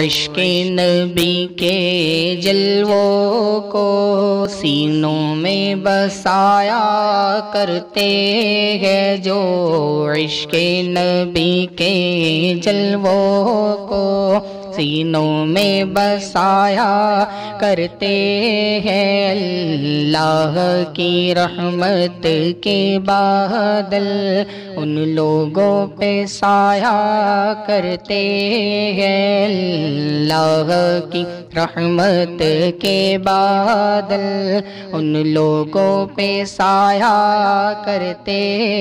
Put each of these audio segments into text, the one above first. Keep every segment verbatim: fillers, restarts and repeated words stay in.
عشق نبی کے جلووں کو سینوں میں بسایا کرتے ہیں، جو عشق نبی کے جلووں کو سینوں میں بسایا کرتے ہیں، اللہ کی رحمت کے بادل ان لوگوں پہ سایہ کرتے ہیں، اللہ کی رحمت کے بادل ان لوگوں پہ سایہ کرتے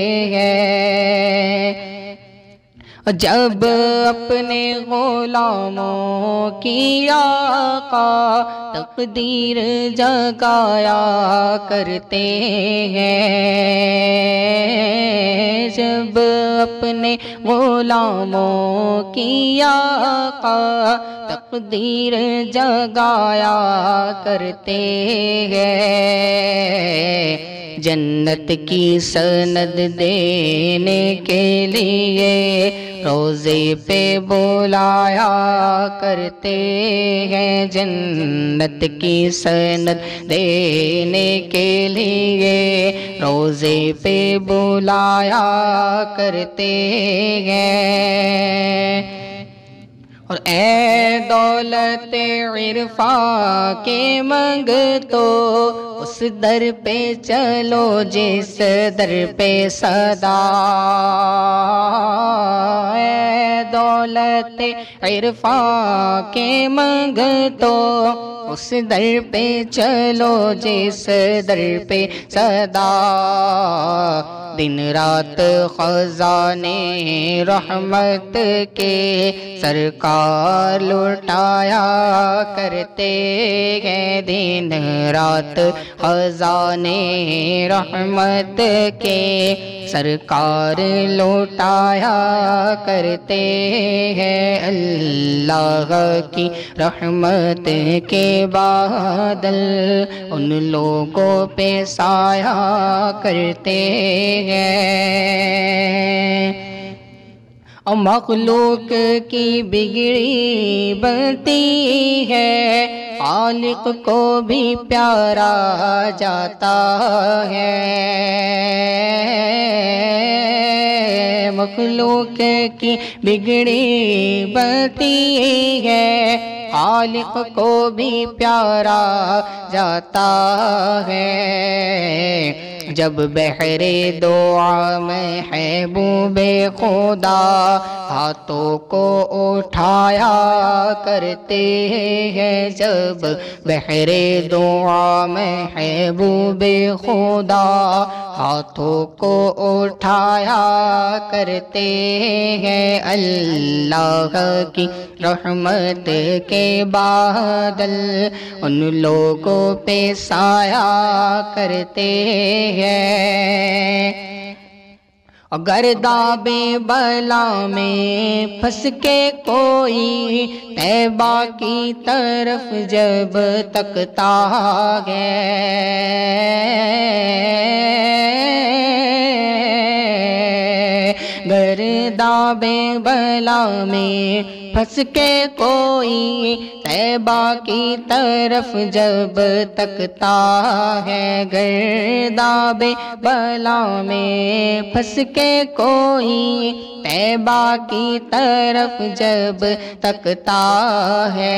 ہیں۔ جب اپنے غلاموں کی آقا تقدیر جگایا کرتے ہیں، جب اپنے غلاموں کی آقا تقدیر جگایا کرتے ہیں، جنت کی سند دینے کے لیے روزے پہ بلایا کرتے ہیں، جنت کی سند دینے کے لیے روزے پہ بلایا کرتے ہیں۔ اور اے دولت عرفاں کے منگتو اس در پہ چلو جس در پہ صدا، اے دولت عرفاں کے منگتو اس در پہ چلو جس در پہ صدا، دن رات خزانے رحمت کے سرکار لٹایا کرتے ہیں، دن رات خزانے رحمت کے سرکار لٹایا کرتے ہیں، اللہ کی رحمت کے بادل ان لوگوں پہ سایہ کرتے ہیں۔ اور مخلوق کی بگڑی بنتی ہے، خالق کو بھی پیارا جاتا ہے، مخلوق کی بگڑی بنتی ہے، خالق کو بھی پیارا جاتا ہے، جب بحر دعا میں محبوب خدا ہاتھوں کو اٹھایا کرتے ہیں، جب بحر دعا میں محبوب خدا ہاتھوں کو اٹھایا کرتے ہیں، اللہ کی رحمت کے بادل ان لوگوں پہ سایہ کرتے ہیں۔ گرداب بلا میں پھنس کے کوئی طیبہ کی طرف جب تکتا ہے، گرداب بلا میں پھنس کے کوئی طیبہ کی طرف جب تکتا ہے، گرداب بلا میں پھنس کے کوئی طیبہ کی طرف جب تکتا ہے،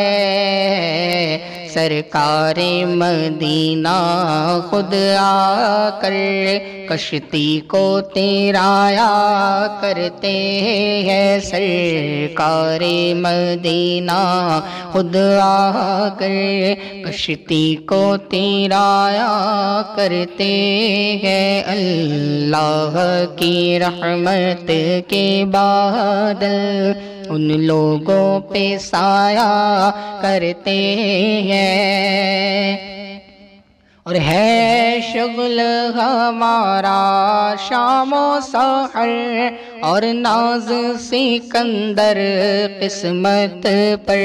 سرکار مدینہ خود آ کر کشتی کو تیرایا کرتے ہیں، سرکار مدینہ خود آ کر کشتی کو تیرایا کرتے ہیں، اللہ کی رحمت کے بادل ان لوگوں پہ سایہ کرتے ہیں۔ اور ہے شغل ہمارا شام و سحر اور ناز سکندر قسمت پر،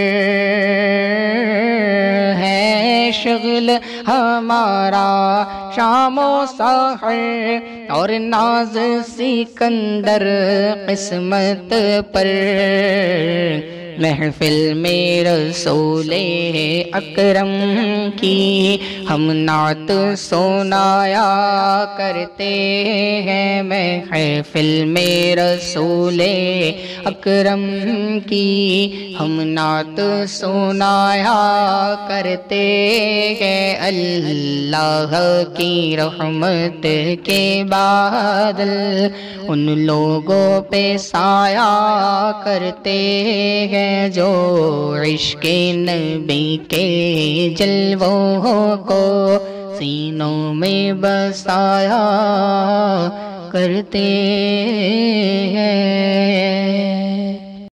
ہے شغل ہمارا شام و سحر اور ناز سکندر قسمت پر، محفل میں رسول اکرم کی ہم نعت سنایا کرتے ہیں، محفل میں رسول اکرم کی ہم نعت سنایا کرتے ہیں، اللہ کی رحمت کے بادل ان لوگوں پہ سایہ کرتے ہیں جو عشق نبی کے جلووں کو سینوں میں بسایا کرتے ہیں۔